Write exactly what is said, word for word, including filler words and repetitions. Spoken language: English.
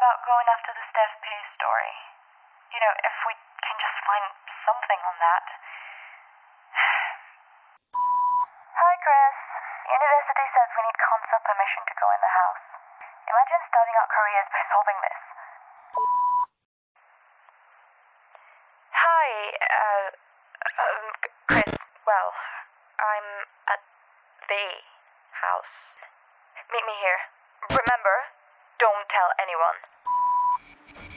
about going after the Steph Pay story. You know, if we can just find something on that. Hi, Chris. University says we need council permission to go in the house. Imagine starting our careers by solving this. Hi, uh, um, Chris. Well, I'm at the house. Meet me here. Remember, don't tell anyone.